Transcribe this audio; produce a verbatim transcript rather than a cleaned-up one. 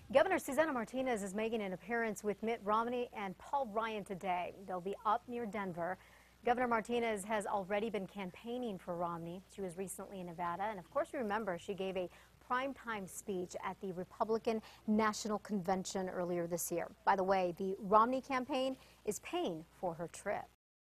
Governor Susana Martinez is making an appearance with Mitt Romney and Paul Ryan today. They'll be up near Denver. Governor Martinez has already been campaigning for Romney. She was recently in Nevada, and of course, remember, she gave a primetime speech at the Republican National Convention earlier this year. By the way, the Romney campaign is paying for her trip.